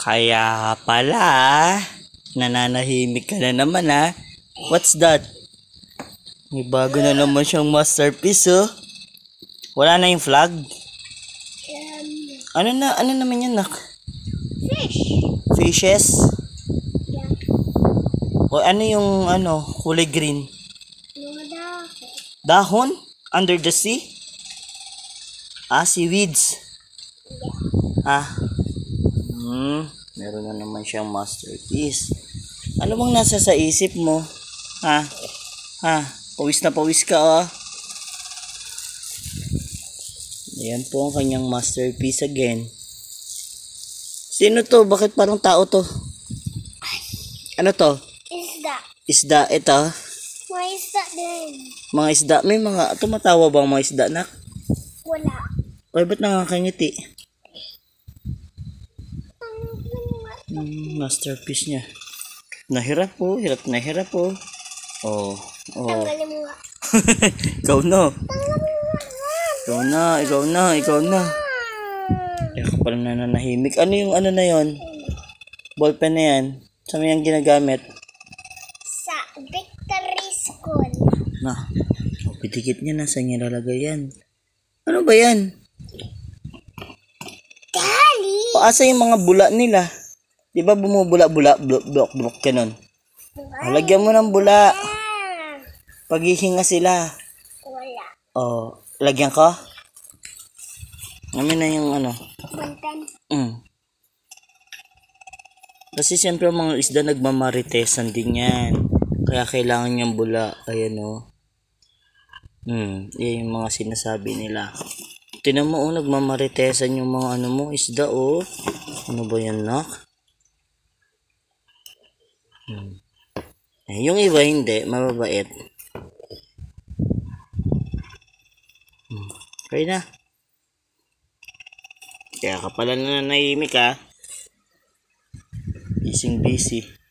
Kaya pala, nananahimik ka na naman ha. What's that? May bago na naman siyang masterpiece oh. Wala na yung flag? Ano naman yan nak? Fish. Fishes? Yeah. O ano yung kulay green? Mga dahon. Dahon? Under the sea? Seaweeds. Yeah. Meron na naman siyang masterpiece. Ano bang nasa sa isip mo? Pawis na pawis ka oh. Ayan po ang kanyang masterpiece again. Sino to? Bakit parang tao to? Ano to? Isda. Isda ito? Mga isda din. Mga isda? May mga tumatawa ba ang mga isda nak? Wala. Ay ba't nakakangiti? Masterpiece niya. Nahirap po. Hirap na hirap po. Oh. Tanggalin mo nga. Ikaw na. Tanggalin mo nga. Ikaw na. Kaya ka pala nananahimik. Ano yung na yon? Ballpen na yan. Saan mo yung ginagamit? Sa Victory School. Pitikit niya na. Saan niya lalagay yan? Ano ba yan? Dali! Asa yung mga bula nila? Di ba bumubula-bula? Blok ka nun. Lagyan mo ng bula. Paghihinga sila. Wala. Lagyan ko? Namin na yung Content. Kasi siyempre mga isda nagmamaritesan din yan. Kaya kailangan niyang bula. Ayan o. Yan yung mga sinasabi nila. Tinan mo nagmamaritesan yung mga isda o. Ano ba yan nak? Yung iba hindi, mababait. Okay na. Kaya ka pala nananahimik ha. Busy.